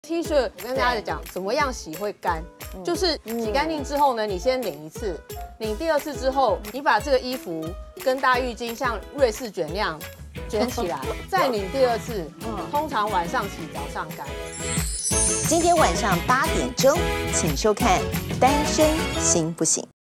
T 恤，我跟大家讲怎么样洗会干，就是洗干净之后呢，你先拧一次，拧第二次之后，你把这个衣服跟大浴巾像瑞士卷那样卷起来，再拧第二次。通常晚上洗，早上干。 今天晚上8点钟，请收看《单身行不行》。